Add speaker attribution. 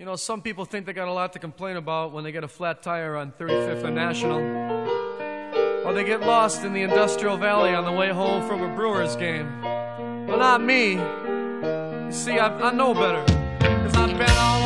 Speaker 1: You know, some people think they got a lot to complain about when they get a flat tire on 35th and National, or they get lost in the Industrial Valley on the way home from a Brewers game. Well, not me. You see, I know better, 'cause I've been all